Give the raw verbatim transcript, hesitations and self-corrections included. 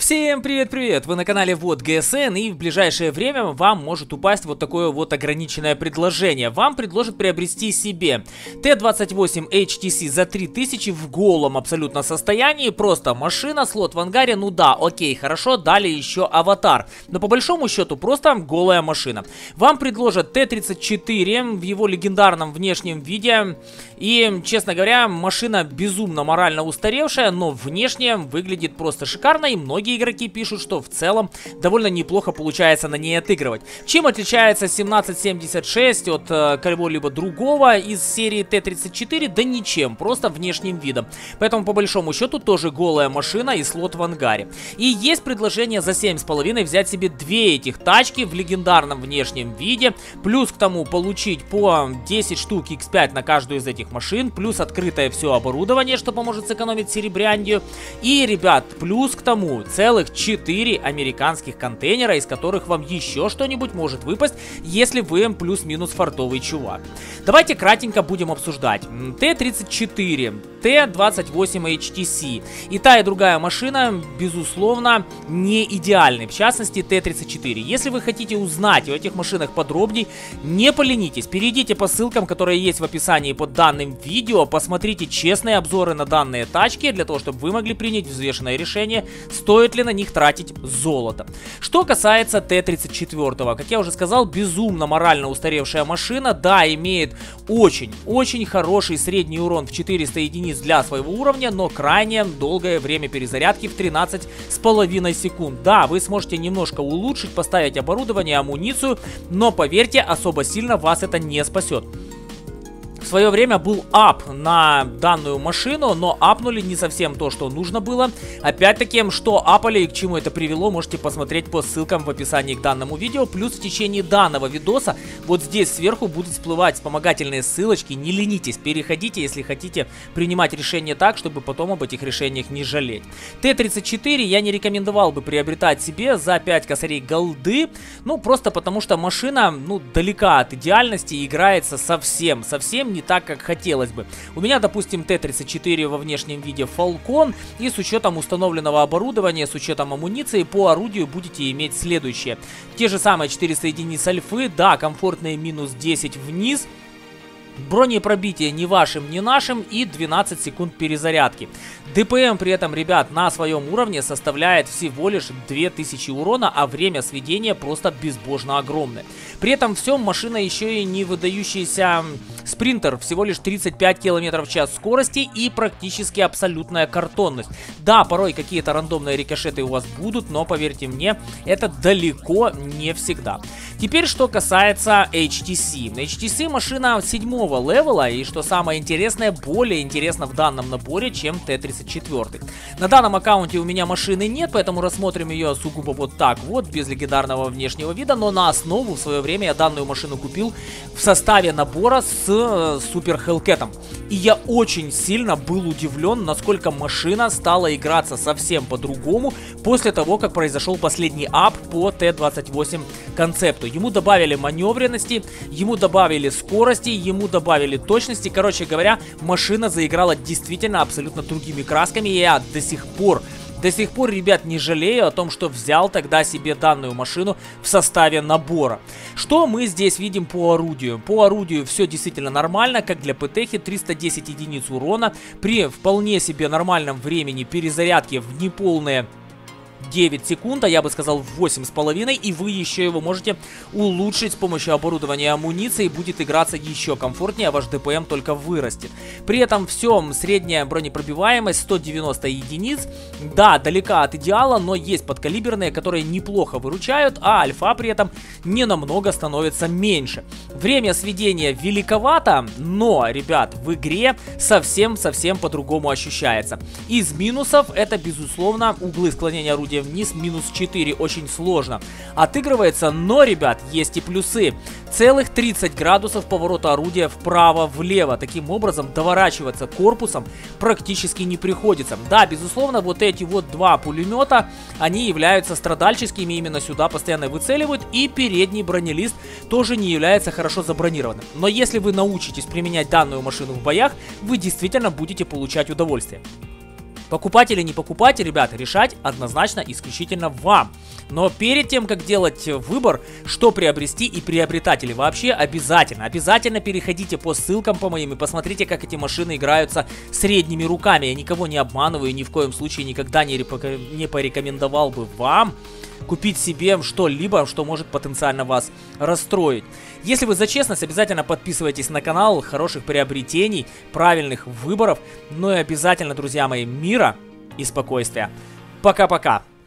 Всем привет-привет! Вы на канале Вот ГСН, и в ближайшее время вам может упасть вот такое вот ограниченное предложение. Вам предложат приобрести себе Т двадцать восемь эйч ти си за три тысячи в голом абсолютно состоянии. Просто машина, слот в ангаре, ну да, окей, хорошо, дали еще аватар. Но по большому счету просто голая машина. Вам предложат Т тридцать четыре в его легендарном внешнем виде. И, честно говоря, машина безумно морально устаревшая, но внешне выглядит просто шикарно, и многие игроки пишут, что в целом довольно неплохо получается на ней отыгрывать. Чем отличается семнадцать семьдесят шесть от э, кого-либо другого из серии Т тридцать четыре? Да ничем, просто внешним видом. Поэтому по большому счету тоже голая машина и слот в ангаре. И есть предложение за семь с половиной взять себе две этих тачки в легендарном внешнем виде, плюс к тому получить по десять штук икс пять на каждую из этих машин, плюс открытое все оборудование, что поможет сэкономить серебряндию. И, ребят, плюс к тому целых четыре американских контейнера, из которых вам еще что-нибудь может выпасть, если вы плюс-минус фартовый чувак. Давайте кратенько будем обсуждать. Т тридцать четыре, Т двадцать восемь эйч ти си. И та, и другая машина, безусловно, не идеальны. В частности, Т тридцать четыре. Если вы хотите узнать о этих машинах подробней, не поленитесь. Перейдите по ссылкам, которые есть в описании под данным видео. Посмотрите честные обзоры на данные тачки, для того, чтобы вы могли принять взвешенное решение, стоит ли на них тратить золото. Что касается Т тридцать четыре, как я уже сказал, безумно морально устаревшая машина. Да, имеет очень-очень хороший средний урон в четыреста единиц для своего уровня, но крайне долгое время перезарядки в тринадцать с половиной секунд. Да, вы сможете немножко улучшить, поставить оборудование, амуницию, но поверьте, особо сильно вас это не спасет. В свое время был ап на данную машину, но апнули не совсем то, что нужно было. Опять-таки, что апали и к чему это привело, можете посмотреть по ссылкам в описании к данному видео. Плюс в течение данного видоса вот здесь сверху будут всплывать вспомогательные ссылочки. Не ленитесь, переходите, если хотите принимать решения так, чтобы потом об этих решениях не жалеть. Т тридцать четыре я не рекомендовал бы приобретать себе за пять косарей голды. Ну, просто потому что машина, ну, далека от идеальности и играется совсем, совсем не не так, как хотелось бы. У меня, допустим, Т тридцать четыре во внешнем виде Falcon, и с учетом установленного оборудования, с учетом амуниции, по орудию будете иметь следующее. Те же самые четыреста единиц альфы, да, комфортные минус десять вниз, бронепробитие ни вашим, ни нашим, и двенадцать секунд перезарядки. ДПМ при этом, ребят, на своем уровне составляет всего лишь две тысячи урона, а время сведения просто безбожно огромное. При этом всем машина еще и не выдающийся спринтер, всего лишь тридцать пять километров в час скорости и практически абсолютная картонность. Да, порой какие-то рандомные рикошеты у вас будут, но поверьте мне, это далеко не всегда. Теперь, что касается эйч ти си. эйч ти си машина седьмого левела, и что самое интересное, более интересно в данном наборе, чем Т тридцать четыре. На данном аккаунте у меня машины нет, поэтому рассмотрим ее сугубо вот так вот, без легендарного внешнего вида, но на основу в свое время я данную машину купил в составе набора с э, Супер Хелкетом. И я очень сильно был удивлен, насколько машина стала играться совсем по-другому после того, как произошел последний ап по Т двадцать восемь концепту. Ему добавили маневренности, ему добавили скорости, ему добавили точности. Короче говоря, машина заиграла действительно абсолютно другими красками, и я до сих пор... До сих пор, ребят, не жалею о том, что взял тогда себе данную машину в составе набора. Что мы здесь видим по орудию? По орудию все действительно нормально, как для ПТХи, триста десять единиц урона. При вполне себе нормальном времени перезарядки в неполные девять секунд, а я бы сказал восемь с половиной, и вы еще его можете улучшить с помощью оборудования амуниции, и будет играться еще комфортнее, а ваш ДПМ только вырастет. При этом всем средняя бронепробиваемость сто девяносто единиц, да, далека от идеала, но есть подкалиберные, которые неплохо выручают, а альфа при этом не намного становится меньше. Время сведения великовато, но, ребят, в игре совсем-совсем по-другому ощущается. Из минусов это, безусловно, углы склонения орудия вниз, минус четыре, очень сложно отыгрывается, но, ребят, есть и плюсы. Целых тридцать градусов поворота орудия вправо-влево. Таким образом, доворачиваться корпусом практически не приходится. Да, безусловно, вот эти вот два пулемета, они являются страдальческими, именно сюда постоянно выцеливают, и передний бронелист тоже не является хорошо забронированным. Но если вы научитесь применять данную машину в боях, вы действительно будете получать удовольствие. Покупать или не покупать, ребята, решать однозначно исключительно вам. Но перед тем, как делать выбор, что приобрести и приобретать или вообще, обязательно, обязательно переходите по ссылкам по моим и посмотрите, как эти машины играются средними руками. Я никого не обманываю, ни в коем случае никогда не, не порекомендовал бы вам купить себе что-либо, что может потенциально вас расстроить. Если вы за честность, обязательно подписывайтесь на канал, хороших приобретений, правильных выборов, ну и обязательно, друзья мои, мира и спокойствия. Пока-пока!